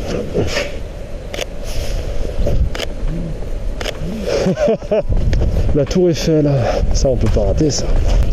La tour Eiffel, ça on peut pas rater ça.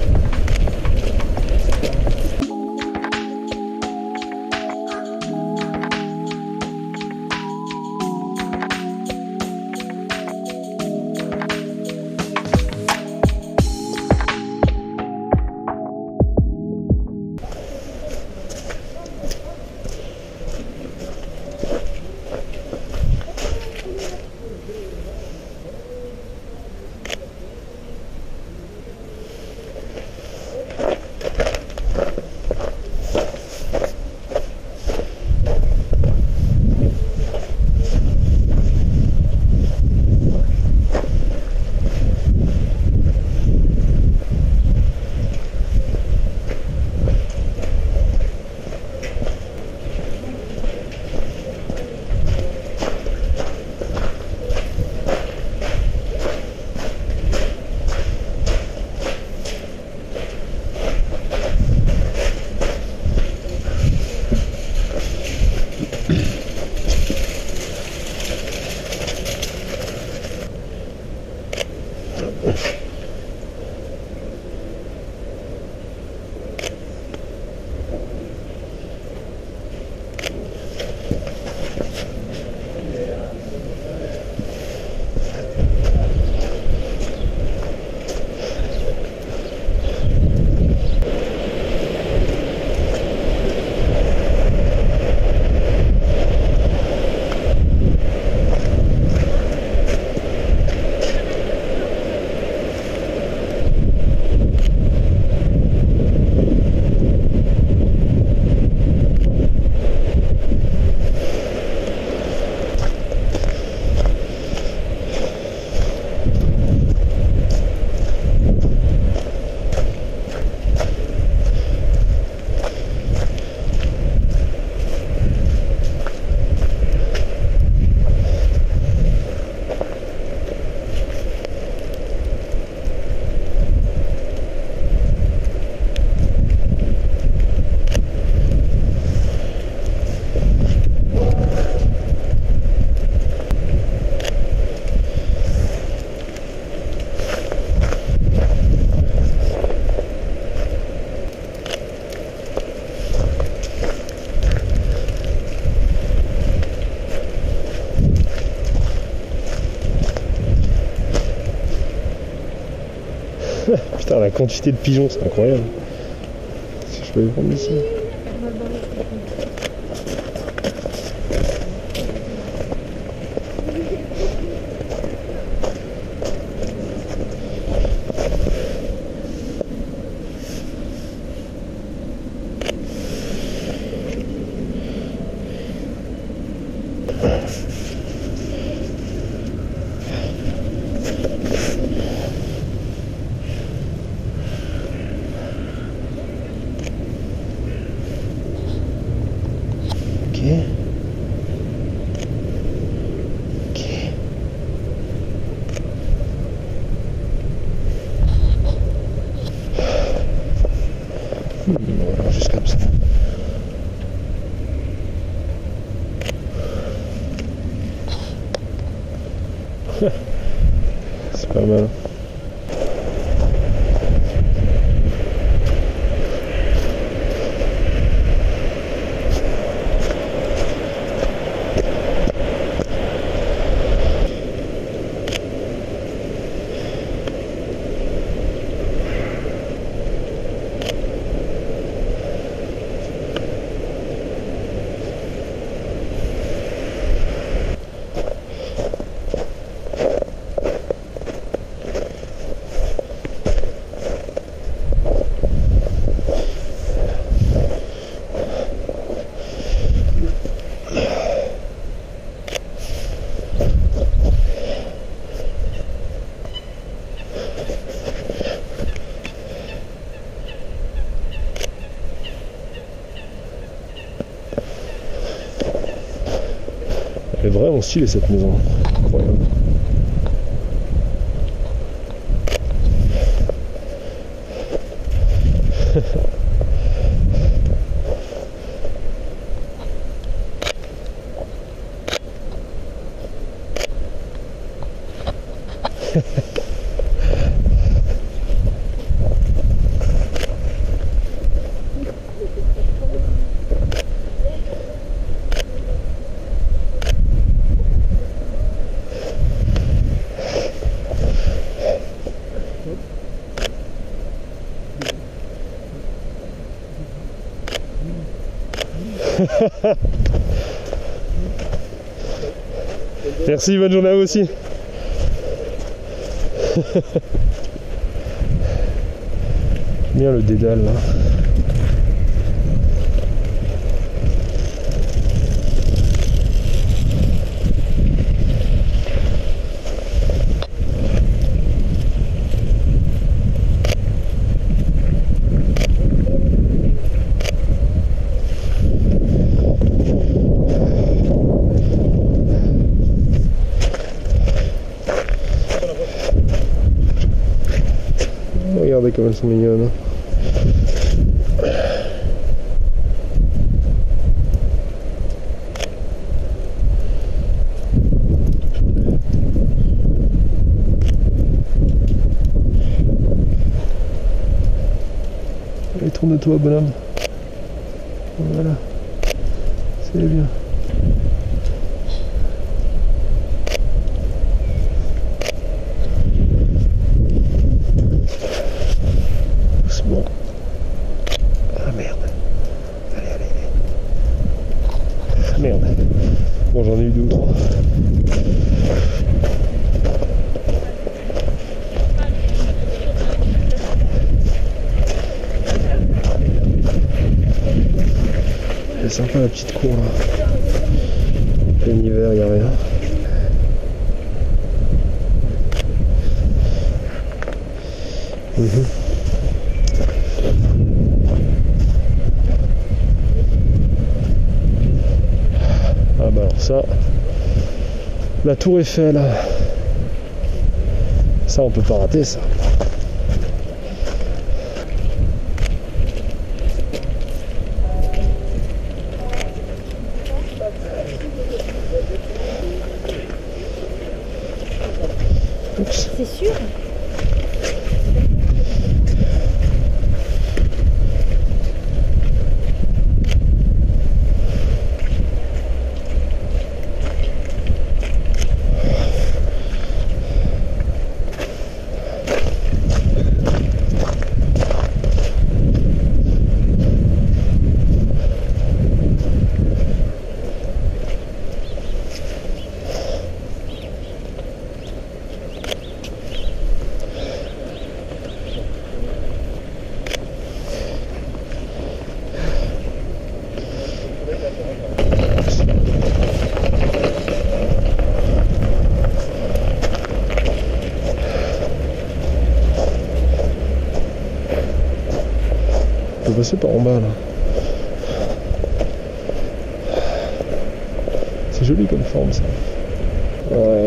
Putain, la quantité de pigeons, c'est incroyable. Je peux les prendre ici. Voilà, juste comme ça. C'est pas mal. Elle est vraiment stylée cette maison, incroyable. Merci, bonne journée à vous aussi. Bien le dédale là. Regardez comme elles sont mignonnes. Allez, tourne-toi, bonhomme. Voilà. C'est bien. Doucement. Ah merde. Allez, allez, allez. Ah merde. Bon, j'en ai eu 2 ou 3. C'est sympa la petite cour là. Plein hiver, il n'y a rien. Ah bah alors ça, la tour Eiffel, ça on peut pas rater ça. C'est sûr. On peut passer par en bas là. C'est joli comme forme ça. Ouais.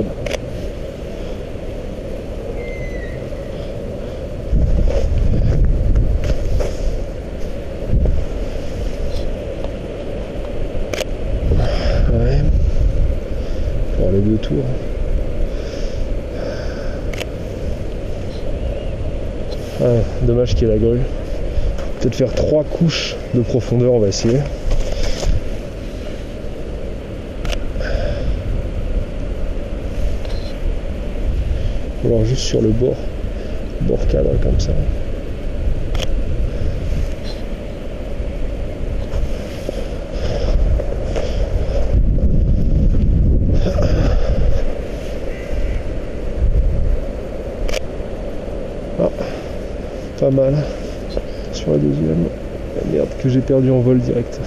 Ouais. Pour les 2 tours. Ah, dommage qu'il y ait la grue. Peut-être faire 3 couches de profondeur, on va essayer. Ou alors juste sur le bord cadre comme ça. Ah, pas mal. Sur la deuxième, ah, merde que j'ai perdu en vol direct.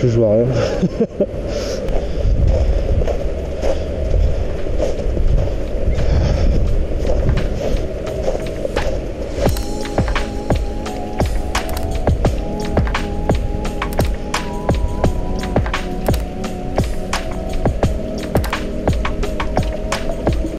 plus je vois rien.